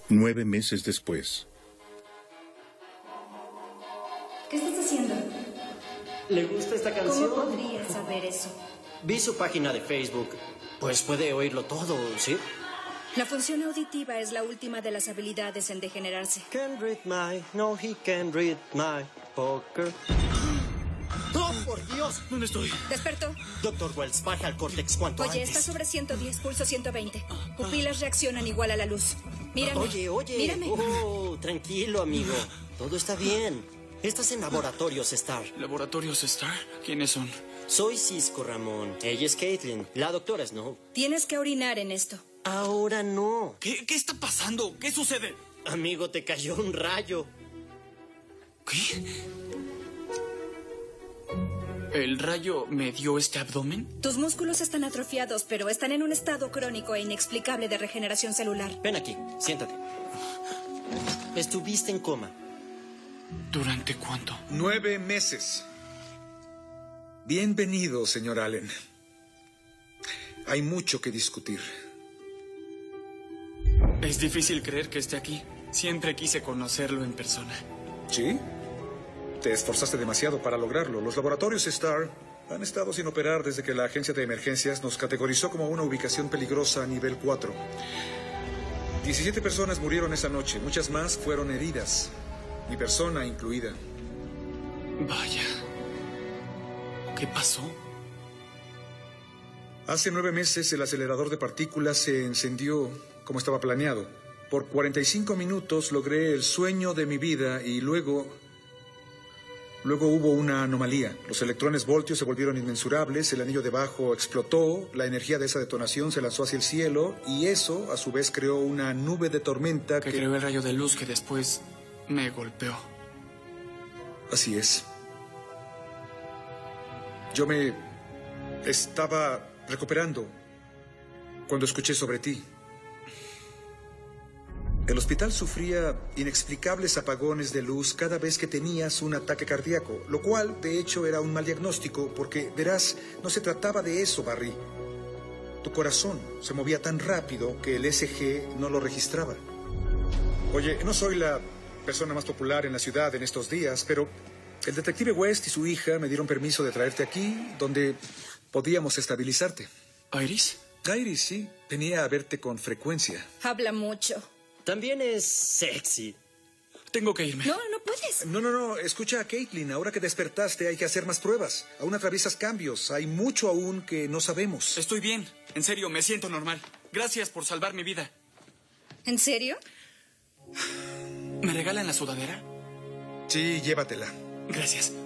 9 meses después. ¿Qué estás haciendo? ¿Le gusta esta canción? ¿Cómo podrías saber eso? Vi su página de Facebook. Pues puede oírlo todo, ¿sí? La función auditiva es la última de las habilidades en degenerarse. No, he can read my poker. ¡Oh, por Dios! ¿Dónde estoy? Despertó. Doctor Wells, baja al córtex cuanto Oye, antes. está sobre 110, pulso 120. Pupilas reaccionan igual a la luz. Mírame. Oye. Mírame. Oh, tranquilo, amigo. Todo está bien. Estás en Laboratorios Star. ¿Laboratorios Star? ¿Quiénes son? Soy Cisco, Ramón. Ella es Caitlin. La doctora es no. Tienes que orinar en esto. Ahora no. ¿Qué está pasando? ¿Qué sucede? Amigo, te cayó un rayo. ¿Qué? ¿El rayo me dio este abdomen? Tus músculos están atrofiados, pero están en un estado crónico e inexplicable de regeneración celular. Ven aquí, siéntate. Estuviste en coma. ¿Durante cuánto? 9 meses. Bienvenido, señor Allen. Hay mucho que discutir. Es difícil creer que esté aquí. Siempre quise conocerlo en persona. ¿Sí? Te esforzaste demasiado para lograrlo. Los laboratorios Star han estado sin operar desde que la agencia de emergencias nos categorizó como una ubicación peligrosa a nivel 4. 17 personas murieron esa noche. Muchas más fueron heridas. Mi persona incluida. Vaya. ¿Qué pasó? Hace 9 meses el acelerador de partículas se encendió como estaba planeado. Por 45 minutos logré el sueño de mi vida y luego hubo una anomalía. Los electrones voltios se volvieron inmensurables, el anillo debajo explotó, la energía de esa detonación se lanzó hacia el cielo y eso, a su vez, creó una nube de tormenta que creó el rayo de luz que después me golpeó. Así es. Yo me estaba recuperando cuando escuché sobre ti. El hospital sufría inexplicables apagones de luz cada vez que tenías un ataque cardíaco, lo cual, de hecho, era un mal diagnóstico, porque, verás, no se trataba de eso, Barry. Tu corazón se movía tan rápido que el ECG no lo registraba. Oye, no soy la persona más popular en la ciudad en estos días, pero el detective West y su hija me dieron permiso de traerte aquí, donde podíamos estabilizarte. ¿Iris? Iris, sí. Venía a verte con frecuencia. Habla mucho. También es sexy. Tengo que irme. No puedes. No. Escucha a Caitlin. Ahora que despertaste hay que hacer más pruebas. Aún atraviesas cambios. Hay mucho aún que no sabemos. Estoy bien. En serio, me siento normal. Gracias por salvar mi vida. ¿En serio? ¿Me regalan la sudadera? Sí, llévatela. Gracias.